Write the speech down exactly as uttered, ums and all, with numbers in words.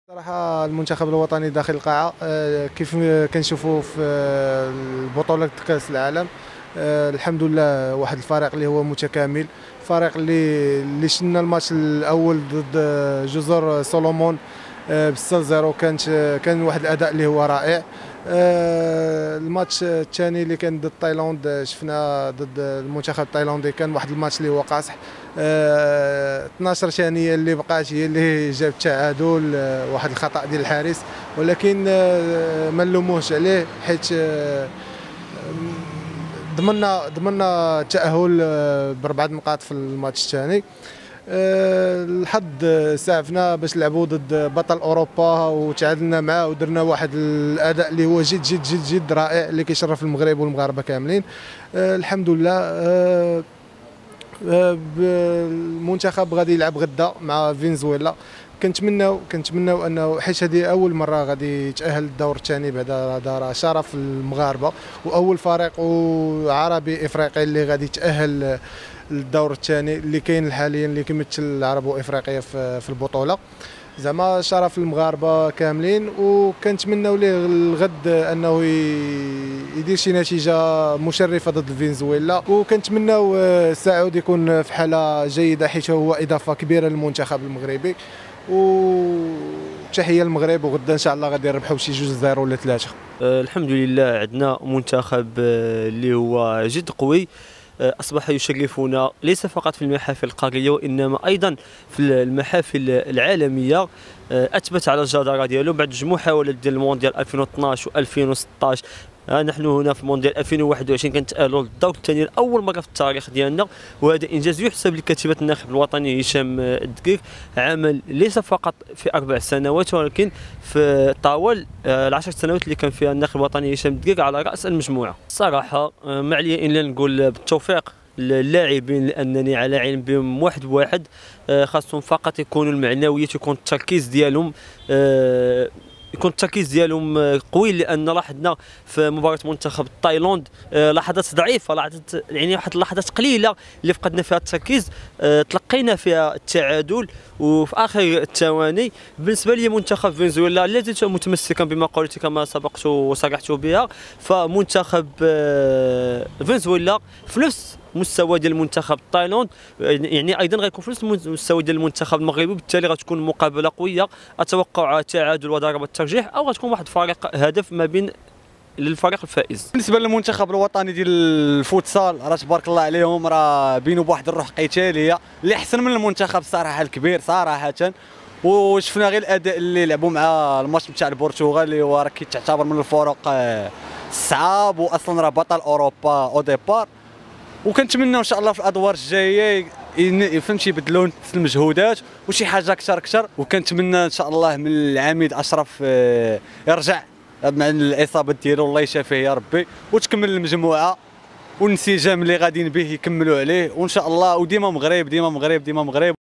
صراحة المنتخب الوطني داخل القاعة كيف كنشوفوا في البطولة كأس العالم. الحمد لله واحد الفريق اللي هو متكامل، فريق اللي اللي شفنا الماتش الأول ضد جزر سولومون بستة صفر، كانت كان واحد الأداء اللي هو رائع. الماتش الثاني اللي كان ضد تايلاند شفنا ضد المنتخب التايلاندي كان واحد الماتش اللي هو قاصح. اثناش ثانيه اللي بقات هي اللي جاب التعادل، واحد الخطا ديال الحارس، ولكن ما نلوموهش عليه حيت ضمننا ضمننا التاهل بربعه نقاط في الماتش الثاني. الحظ سعفنا باش نلعبوا ضد بطل اوروبا وتعادلنا معاه ودرنا واحد الاداء اللي هو جد جد جد جد رائع اللي كيشرف المغرب والمغاربه كاملين. الحمد لله. المنتخب غادي يلعب غدا مع فنزويلا، كنتمناو كنتمناو انه حيت هذه اول مره غادي يتاهل الدور الثاني، بعد هذا راه شرف المغاربه واول فريق عربي افريقي اللي غادي يتاهل للدور الثاني اللي كاين حاليا اللي كيمثل العرب وافريقيا في البطوله. زعما شرف المغاربه كاملين، وكنتمناو ليه الغد انه يدير شي نتيجه مشرفه ضد فنزويلا، وكنتمناو سعود يكون في حاله جيده حيت هو اضافه كبيره للمنتخب المغربي. وتحيه للمغرب، وغدا ان شاء الله غادي نربحوا بشي جوج زيرو ولا ثلاثه. أه الحمد لله عندنا منتخب اللي هو جد قوي، أصبح يشرفنا ليس فقط في المحافل القارية وإنما أيضا في المحافل العالمية. أثبت على الجدارة ديالو بعد جوج محاولات ديال المونديال ألفين واثناش و ألفين وستطاش. نحن هنا في مونديال ألفين وواحد وعشرين كنتأهلوا للدور الثاني لأول مرة في التاريخ ديالنا، وهذا إنجاز يحسب لكتيبة الناخب الوطني هشام الدقيق. عمل ليس فقط في أربع سنوات ولكن في طوال العشر سنوات اللي كان فيها الناخب الوطني هشام الدقيق على رأس المجموعة. الصراحة ما عليا إلا نقول بالتوفيق اللاعبين، لانني على علم بهم واحد بواحد. خاصهم فقط يكونوا المعنويات، يكون التركيز ديالهم يكون التركيز ديالهم قوي، لان لاحظنا في مباراه منتخب تايلاند لحظات ضعيفه، لحظات يعني واحد اللحظات قليله اللي فقدنا فيها التركيز، تلقينا فيها التعادل وفي اخر الثواني. بالنسبه لي منتخب فنزويلا لا زلت متمسكا بما قلت كما سبقت وصرحت بها، فمنتخب فنزويلا في نفس مستوى ديال المنتخب تايلاند، يعني ايضا غيكون في نفس المستوى ديال المنتخب المغربي، وبالتالي غتكون مقابله قويه. اتوقع تعادل وضربه الترجيح، او غتكون واحد فريق هدف ما بين للفريق الفائز. بالنسبه للمنتخب الوطني ديال الفوتسال راه تبارك الله عليهم، راه بينوا بواحد الروح قتاليه اللي احسن من المنتخب صراحه الكبير صراحه. وشفنا غير الاداء اللي لعبوا مع الماتش نتاع البرتغال اللي هو راه كيتعتبر من الفرق الصعاب، واصلا راه بطل اوروبا او ديبار. وكنتمنى ان شاء الله في الادوار الجايه فهمتي يبدلوا نفس المجهودات وشي حاجه اكثر اكثر. وكنتمنى ان شاء الله من العميد اشرف يرجع مع الاصابه ديالو، الله يشافيه يا ربي، وتكمل المجموعه والانسجام اللي غاديين به يكملوا عليه، وان شاء الله وديما مغرب ديما مغرب ديما مغرب.